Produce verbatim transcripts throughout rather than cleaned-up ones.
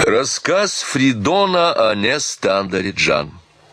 Рассказ Фридона о Нестандериджан.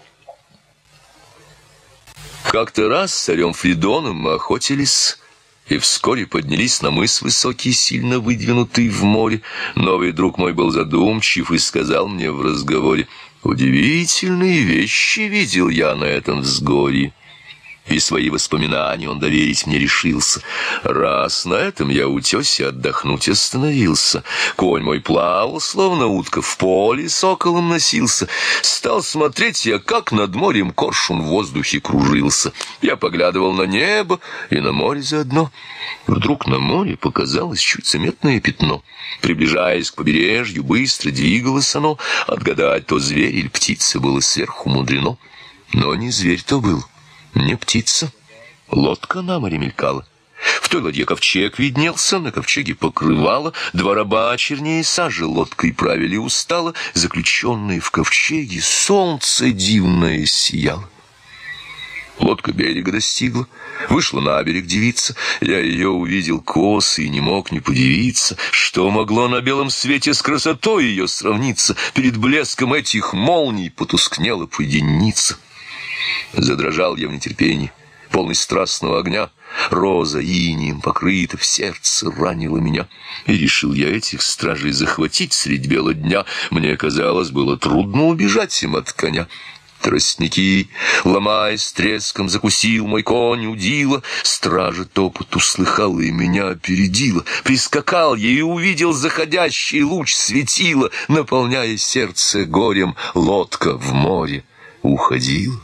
Как-то раз с царем Фридоном мы охотились, и вскоре поднялись на мыс высокий, сильно выдвинутый в море. Новый друг мой был задумчив и сказал мне в разговоре: «Удивительные вещи видел я на этом взгорье». И свои воспоминания он доверить мне решился. Раз на этом я утесе отдохнуть остановился. Конь мой плавал, словно утка, в поле соколом носился. Стал смотреть я, как над морем коршун в воздухе кружился. Я поглядывал на небо и на море заодно. Вдруг на море показалось чуть заметное пятно. Приближаясь к побережью, быстро двигалось оно. Отгадать, то зверь или птица, было сверху мудрено. Но не зверь то был, не птица. Лодка на море мелькала. В той ладье ковчег виднелся, на ковчеге покрывало. Два раба чернее сажи лодкой правили устало. Заключенные в ковчеге солнце дивное сияло. Лодка берега достигла. Вышла на берег девица. Я ее увидел косо и не мог не подивиться. Что могло на белом свете с красотой ее сравниться? Перед блеском этих молний потускнела поединница. Задрожал я в нетерпении, полный страстного огня. Роза инеем покрыта, в сердце ранила меня. И решил я этих стражей захватить средь бела дня. Мне казалось, было трудно убежать им от коня. Тростники, ломаясь треском, закусил мой конь удила. Стража топот услыхала и меня опередила. Прискакал я и увидел заходящий луч светила. Наполняя сердце горем, лодка в море уходила.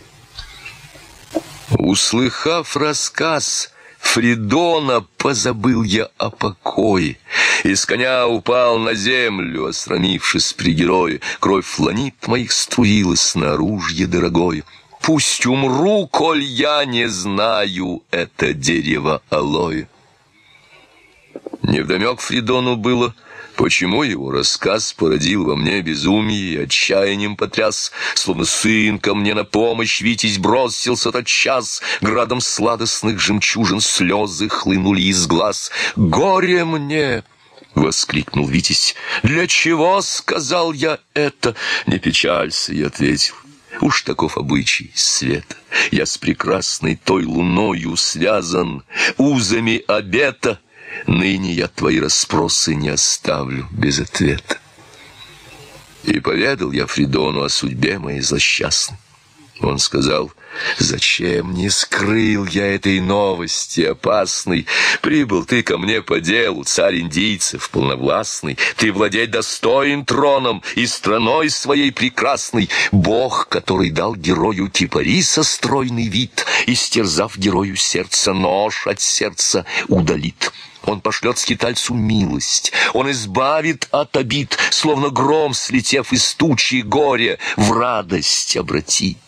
Услыхав рассказ Фридона, позабыл я о покое. Из коня упал на землю, осрамившись при герое. Кровь фланит моих струилась на оружие дорогое. Пусть умру, коль я не знаю это дерево алоэ. Невдомек Фридону было, почему его рассказ породил во мне безумие и отчаянием потряс. Словно сын ко мне на помощь Витязь бросился тотчас. Градом сладостных жемчужин слезы хлынули из глаз. «Горе мне!» — воскликнул Витязь. «Для чего сказал я это?» «Не печалься», — я ответил. «Уж таков обычай света. Я с прекрасной той луною связан узами обета. Ныне я твои расспросы не оставлю без ответа». И поведал я Фридону о судьбе моей злосчастной. Он сказал: «Зачем не скрыл я этой новости опасной? Прибыл ты ко мне по делу, царь индийцев полновластный. Ты владеть достоин троном и страной своей прекрасной. Бог, который дал герою кипариса стройный вид, истерзав герою сердце, нож от сердца удалит. Он пошлет скитальцу милость, он избавит от обид, словно гром, слетев из тучи горя, в радость обратит».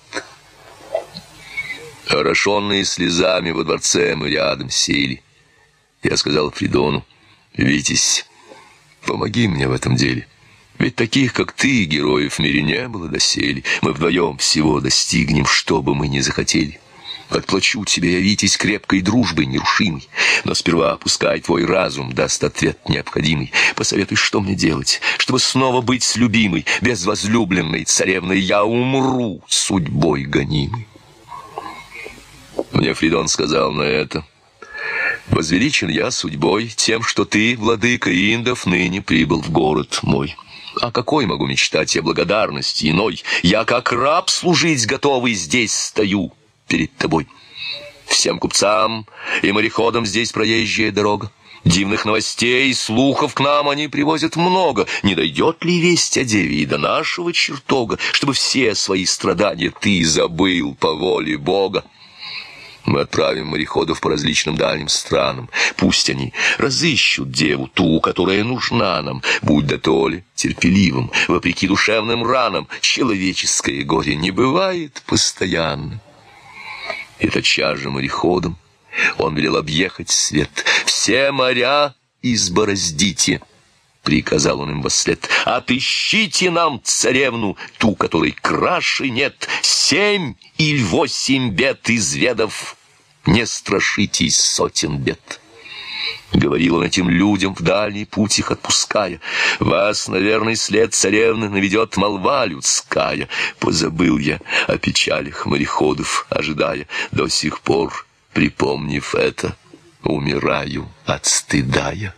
Орошенные слезами во дворце мы рядом сели. Я сказал Фридону: «Витязь, помоги мне в этом деле. Ведь таких, как ты, героев в мире не было доселе. Мы вдвоем всего достигнем, что бы мы ни захотели. Отплачу тебе я, Витязь, крепкой дружбой нерушимой. Но сперва пускай твой разум даст ответ необходимый. Посоветуй, что мне делать, чтобы снова быть с любимой, без возлюбленной царевной я умру судьбой гонимой». Мне Фридон сказал на это: «Возвеличен я судьбой тем, что ты, владыка индов, ныне прибыл в город мой. А какой могу мечтать я благодарности иной? Я как раб служить готовый здесь стою перед тобой. Всем купцам и мореходам здесь проезжая дорога. Дивных новостей и слухов к нам они привозят много. Не дойдет ли весть о деве и до нашего чертога, чтобы все свои страдания ты забыл по воле Бога? Мы отправим мореходов по различным дальним странам. Пусть они разыщут деву, ту, которая нужна нам. Будь дотоле терпеливым, вопреки душевным ранам. Человеческое горе не бывает постоянно». И тотчас же мореходом он велел объехать свет. «Все моря избороздите», — приказал он им вослед. «Отыщите нам царевну, ту, которой краше нет. Семь или восемь бед изведав, не страшитесь сотен бед». Говорил он этим людям, в дальний путь их отпуская: вас, наверное, след царевны наведет молва людская. Позабыл я о печалях мореходов, ожидая. До сих пор, припомнив это, умираю от стыда я.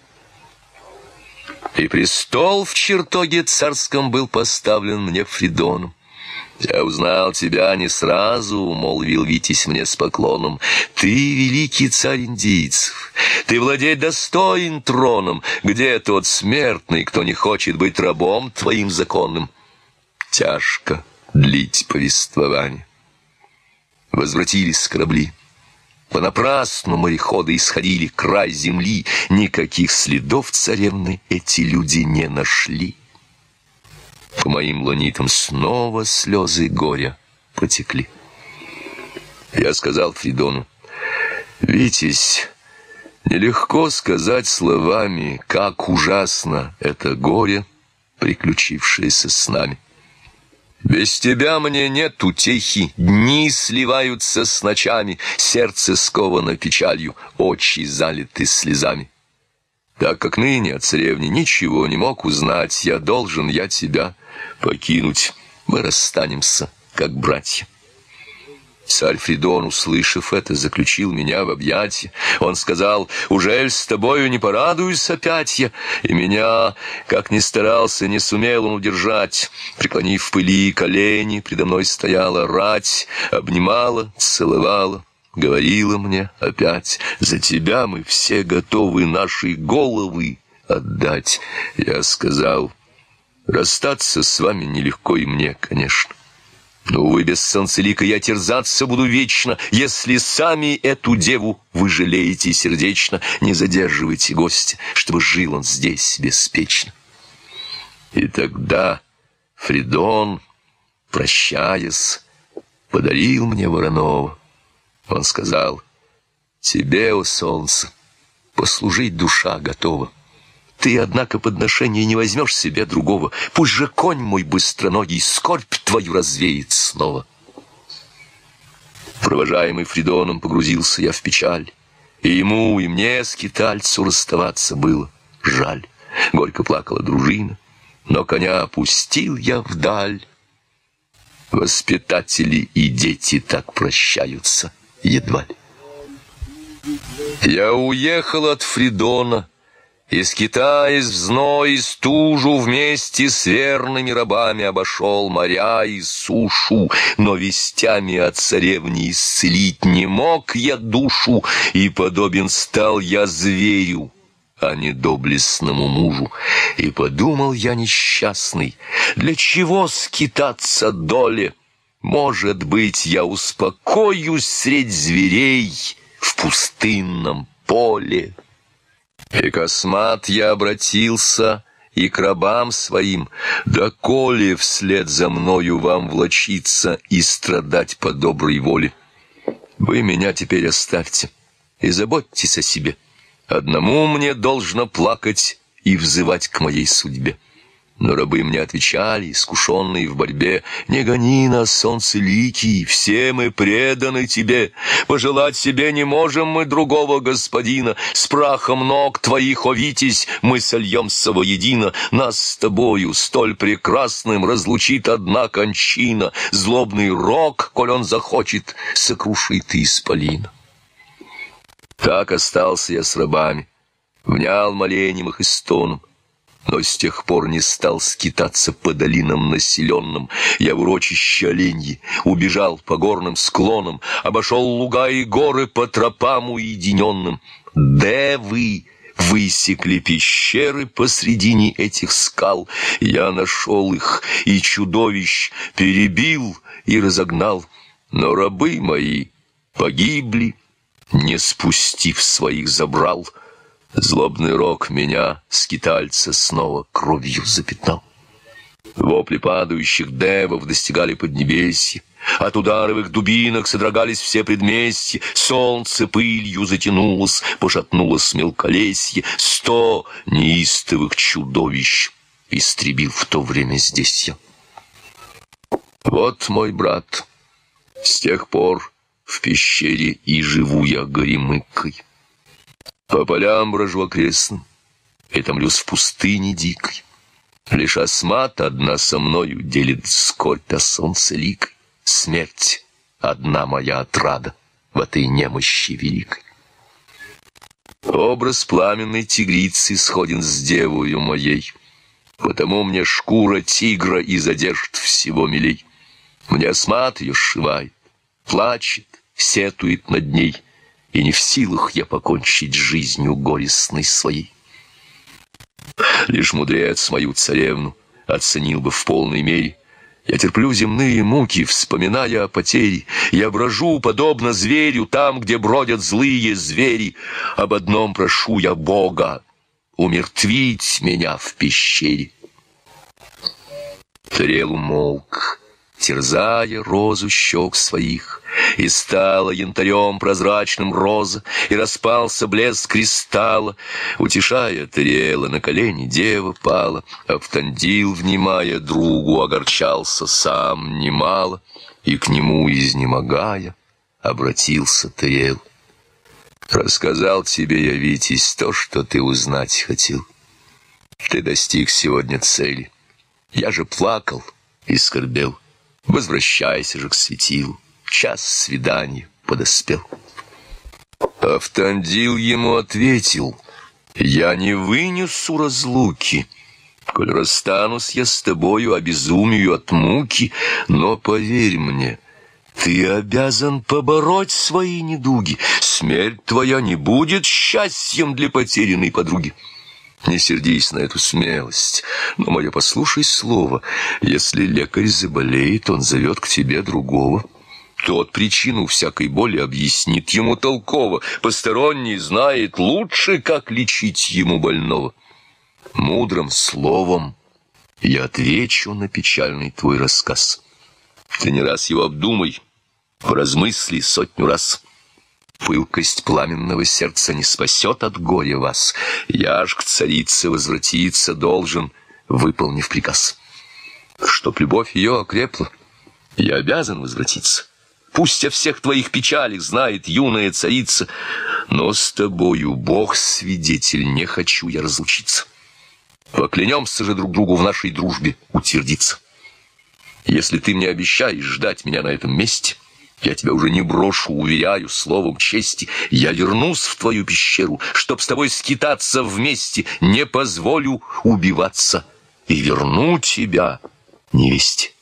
И престол в чертоге царском был поставлен мне Фридоном. Я узнал тебя не сразу, — молвил Витязь мне с поклоном. Ты великий царь индийцев, ты владеть достоин троном. Где тот смертный, кто не хочет быть рабом твоим законным? Тяжко длить повествование. Возвратились корабли. Понапрасну мореходы исходили край земли. Никаких следов царевны эти люди не нашли. По моим ланитам снова слезы горя потекли. Я сказал Фридону: Витязь, нелегко сказать словами, как ужасно это горе, приключившееся с нами. Без тебя мне нет утехи, дни сливаются с ночами, сердце сковано печалью, очи залиты слезами. Так как ныне о царевне ничего не мог узнать, я должен я тебя покинуть. Мы расстанемся, как братья. Царь Фридон, услышав это, заключил меня в объятия. Он сказал: ужель с тобою не порадуюсь опять я? И меня, как ни старался, не сумел он удержать. Преклонив в пыли колени, предо мной стояла рать, обнимала, целовала. Говорила мне опять: за тебя мы все готовы наши головы отдать. Я сказал: расстаться с вами нелегко и мне, конечно. Но, увы, без солнцелика я терзаться буду вечно. Если сами эту деву вы жалеете сердечно, не задерживайте гостя, чтобы жил он здесь беспечно. И тогда Фридон, прощаясь, подарил мне Воронова. Он сказал: тебе, о солнце, послужить душа готова. Ты, однако, подношения не возьмешь себе другого. Пусть же конь мой быстроногий скорбь твою развеет снова. Провожаемый Фридоном, погрузился я в печаль. И ему, и мне, скитальцу, расставаться было жаль. Горько плакала дружина, но коня опустил я вдаль. Воспитатели и дети так прощаются едва ли. Я уехал от Фридона, и, скитаясь в зной и стужу, вместе с верными рабами обошел моря и сушу. Но вестями о царевне исцелить не мог я душу, и подобен стал я зверю, а не доблестному мужу. И подумал я несчастный: для чего скитаться доле? Может быть, я успокоюсь средь зверей в пустынном поле. И космат я обратился и к рабам своим: доколе вслед за мною вам влачиться и страдать по доброй воле? Вы меня теперь оставьте и заботьтесь о себе. Одному мне должно плакать и взывать к моей судьбе. Но рабы мне отвечали, искушенные в борьбе: не гони нас, солнцеликий, все мы преданы тебе. Пожелать себе не можем мы другого господина. С прахом ног твоих, о Витязь, мы сольемся воедино. Нас с тобою, столь прекрасным, разлучит одна кончина. Злобный рок, коль он захочет, сокрушит исполина. Так остался я с рабами, внял молением их и стоном. Но с тех пор не стал скитаться по долинам населенным. Я в урочище оленьи убежал по горным склонам, обошел луга и горы по тропам уединенным. Девы высекли пещеры посредине этих скал. Я нашел их, и чудовищ перебил и разогнал. Но рабы мои погибли, не спустив своих забрал. Злобный рок меня, скитальца, снова кровью запятнал. Вопли падающих девов достигали поднебесья. От ударовых дубинок содрогались все предместья. Солнце пылью затянулось, пошатнулось мелколесье. Сто неистовых чудовищ истребил в то время здесь я. Вот мой брат, с тех пор в пещере и живу я горемыкой. По полям брожу окрестным и томлюсь в пустыне дикой. Лишь Асмат одна со мною делит скорбь о солнце ликой. Смерть одна моя отрада в этой немощи великой. Образ пламенной тигрицы сходен с девою моей, потому мне шкура тигра и задержит всего милей. Мне Асмат ее сшивает, плачет, сетует над ней, и не в силах я покончить жизнью горестной своей. Лишь мудрец мою царевну оценил бы в полной мере. Я терплю земные муки, вспоминая о потере. Я брожу, подобно зверю, там, где бродят злые звери. Об одном прошу я Бога — умертвить меня в пещере. Тариэл умолк, терзая розу щек своих, и стала янтарем прозрачным роза, и распался блеск кристалла. Утешая Тариэла, на колени дева пала. Автандил, внимая другу, огорчался сам немало, и к нему, изнемогая, обратился Тариэл. Рассказал тебе я, Витязь, то, что ты узнать хотел. Ты достиг сегодня цели. Я же плакал и скорбел. Возвращайся же к светилу, час свидания подоспел. Автандил ему ответил: я не вынесу разлуки, коль расстанусь я с тобою, обезумию от муки. Но поверь мне, ты обязан побороть свои недуги. Смерть твоя не будет счастьем для потерянной подруги. Не сердись на эту смелость, но мое послушай слово. Если лекарь заболеет, он зовет к тебе другого. Тот причину всякой боли объяснит ему толково. Посторонний знает лучше, как лечить ему больного. Мудрым словом я отвечу на печальный твой рассказ. Ты не раз его обдумай, поразмысли сотню раз. Пылкость пламенного сердца не спасет от горя вас. Я ж к царице возвратиться должен, выполнив приказ. Чтоб любовь ее окрепла, я обязан возвратиться. Пусть о всех твоих печалях знает юная царица, но с тобою, Бог свидетель, не хочу я разлучиться. Поклянемся же друг другу в нашей дружбе утвердиться. Если ты мне обещаешь ждать меня на этом месте, я тебя уже не брошу, уверяю, словом чести. Я вернусь в твою пещеру, чтоб с тобой скитаться вместе. Не позволю убиваться и верну тебя невесте.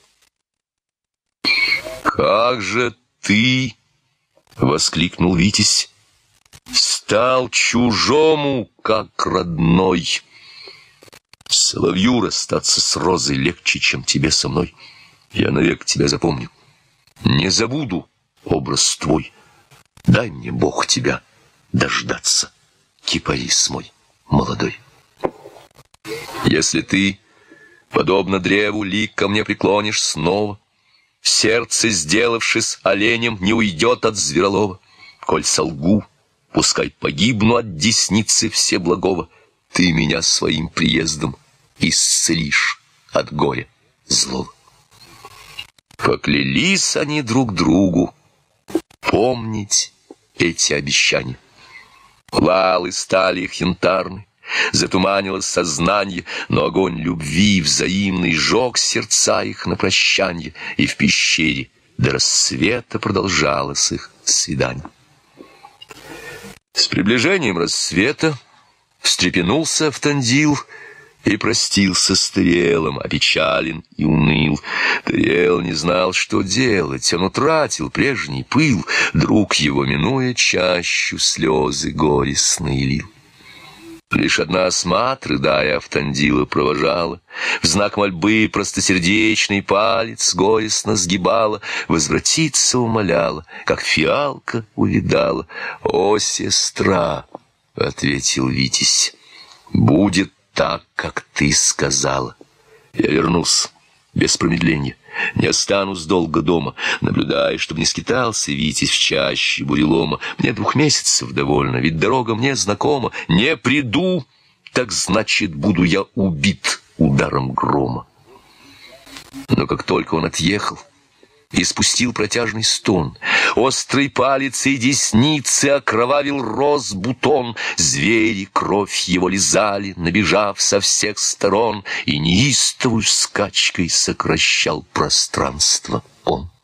Как же ты, — воскликнул Витязь, — стал чужому, как родной. Соловью расстаться с розой легче, чем тебе со мной. Я навек тебя запомню. Не забуду образ твой. Дай мне, Бог, тебя дождаться, кипарис мой молодой. Если ты, подобно древу, лик ко мне преклонишь снова, сердце, сделавшись оленем, не уйдет от зверолова. Коль солгу, пускай погибну от десницы всеблагого, ты меня своим приездом исцелишь от горя злого. Поклялись они друг другу помнить эти обещания. Лалы стали их янтарны, затуманилось сознание, но огонь любви взаимный жег сердца их на прощанье, и в пещере до рассвета продолжалось их свидание. С приближением рассвета встрепенулся Автандил и простился с Тариэлом, опечален и уныл. Тариэл не знал, что делать, он утратил прежний пыл, друг его, минуя чащу, слезы горестные лил. Лишь одна Асмат, рыдая, Автандила провожала, в знак мольбы простосердечный палец горестно сгибала, возвратиться умоляла, как фиалка увидала. «О, сестра!» — ответил Витязь, — «будет так, как ты сказала. Я вернусь без промедления, не останусь долго дома, наблюдая, чтобы не скитался Витязь в чаще бурелома. Мне двух месяцев довольно, ведь дорога мне знакома. Не приду, так значит, буду я убит ударом грома». Но как только он отъехал, и спустил протяжный стон. Острый палец и десницы окровавил роз бутон. Звери кровь его лизали, набежав со всех сторон, и неистовую скачкой сокращал пространство он.